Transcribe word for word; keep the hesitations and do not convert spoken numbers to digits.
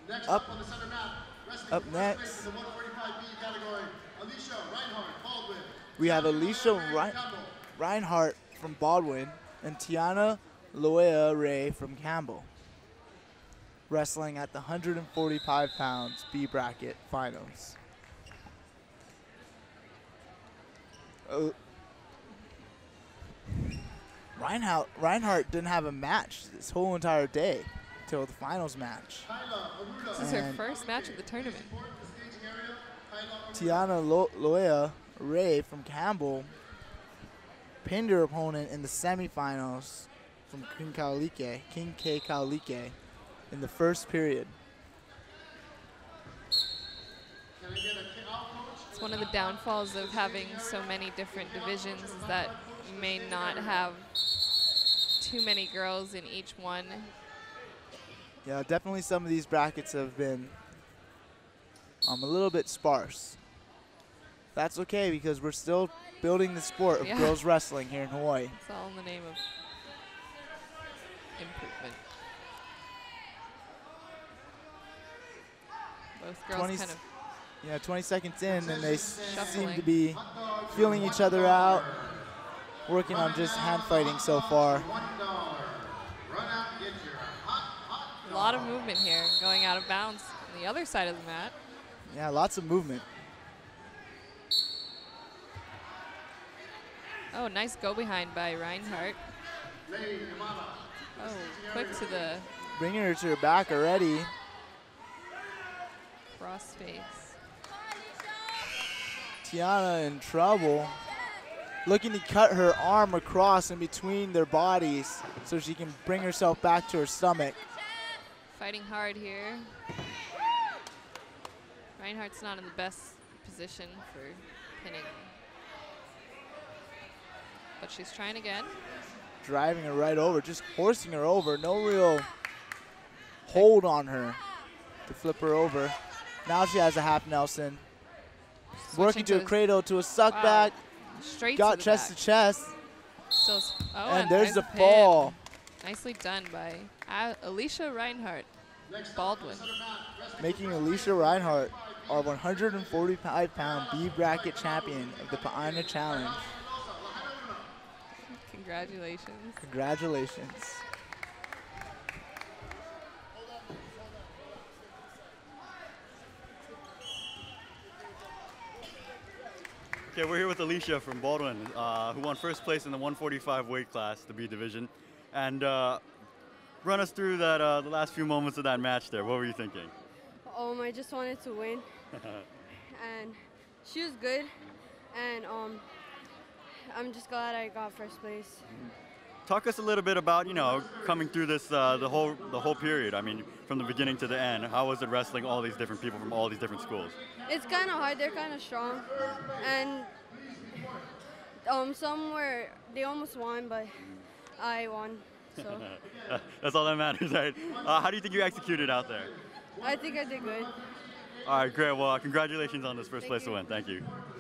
Next up, up on the center mat, up next, the one forty-five B category, Alysha, Reinhardt, Baldwin. We have Alysha Rein Reinhardt from Baldwin and Tiani-Loea from Campbell, wrestling at the one forty-five pounds B bracket finals. Uh, Reinhardt, Reinhardt didn't have a match this whole entire day till the finals match. This is her first match of the tournament. Tiani-Loea Ray from Campbell pinned her opponent in the semifinals from King Kaulike, King K Kaulike in the first period. It's one of the downfalls of having so many different divisions is that you may not have too many girls in each one. Yeah, definitely some of these brackets have been um, a little bit sparse. That's okay because we're still building the sport of yeah. girls wrestling here in Hawaii. It's all in the name of improvement. Both girls kind of yeah, twenty seconds in, and they shuffling. seem to be feeling each other out, working on just hand fighting so far. A lot of movement here, going out of bounds on the other side of the mat. Yeah, lots of movement. Oh, nice go behind by Reinhardt. Oh, quick to the bringing her to her back already. Cross face. Tiana in trouble, looking to cut her arm across in between their bodies so she can bring herself back to her stomach. Fighting hard here. Reinhardt's not in the best position for pinning. But she's trying again. Driving her right over, just forcing her over. No real hold on her to flip her over. Now she has a half Nelson. Switching Working to, to a cradle, to a suck wow. back. Straight Got to the chest back. to chest. Still, oh, and and there's the nice fall. Pin. Nicely done by uh, Alysha Reinhardt, Baldwin. Making Alysha Reinhardt our one forty-five pound B bracket champion of the Pa'ani Challenge. Congratulations. Congratulations. Okay, we're here with Alysha from Baldwin, uh, who won first place in the one forty-five weight class, the B division. And uh, run us through that uh, the last few moments of that match there. What were you thinking? Um, I just wanted to win. And she was good. And um, I'm just glad I got first place. Talk us a little bit about, you know, coming through this, uh, the whole the whole period. I mean, from the beginning to the end. How was it wrestling all these different people from all these different schools? It's kind of hard. They're kind of strong. And um, some were, they almost won, but I won. So that's all that matters, right? Uh, how do you think you executed out there? I think I did good. All right, great. Well, congratulations on this first Thank place you. win. Thank you.